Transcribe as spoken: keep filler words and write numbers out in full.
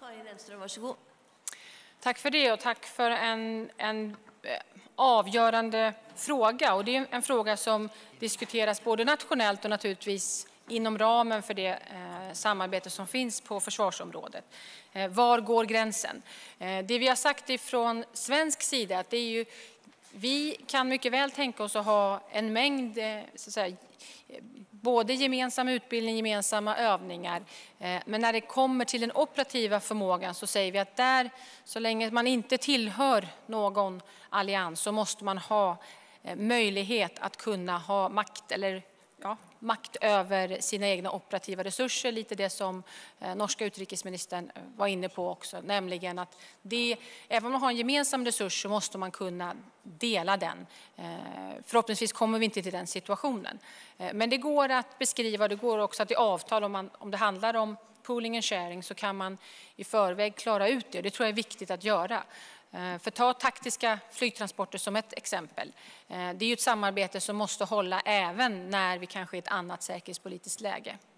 Karin Renström, varsågod. Tack för det och tack för en, en avgörande fråga. Och det är en fråga som diskuteras både nationellt och naturligtvis inom ramen för det eh, samarbete som finns på försvarsområdet. Eh, var går gränsen? Eh, det vi har sagt ifrån svensk sida att det är ju, vi kan mycket väl tänka oss att ha en mängd eh, så att säga, både gemensam utbildning, gemensamma övningar. Eh, men när det kommer till den operativa förmågan så säger vi att där, så länge man inte tillhör någon allians så måste man ha eh, möjlighet att kunna ha makt eller Ja, makt över sina egna operativa resurser, lite det som eh, norska utrikesministern var inne på också, nämligen att det, även om man har en gemensam resurs så måste man kunna dela den. Eh, förhoppningsvis kommer vi inte till den situationen. Eh, men det går att beskriva, det går också att i avtal, om, man, om det handlar om pooling and sharing så kan man i förväg klara ut det. Det tror jag är viktigt att göra. För ta taktiska flygtransporter som ett exempel. Det är ju ett samarbete som måste hålla även när vi kanske är i ett annat säkerhetspolitiskt läge.